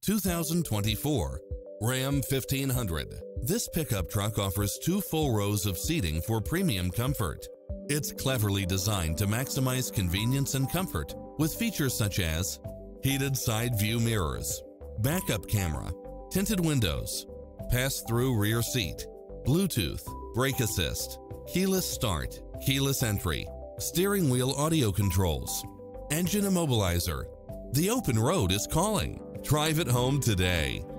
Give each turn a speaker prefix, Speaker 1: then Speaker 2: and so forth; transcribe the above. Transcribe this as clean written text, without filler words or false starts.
Speaker 1: 2024 Ram 1500. This pickup truck offers 2 full rows of seating for premium comfort. It's cleverly designed to maximize convenience and comfort with features such as heated side view mirrors, backup camera, tinted windows, pass-through rear seat, Bluetooth, brake assist, keyless start, keyless entry, steering wheel audio controls, engine immobilizer. The open road is calling. Drive it home today.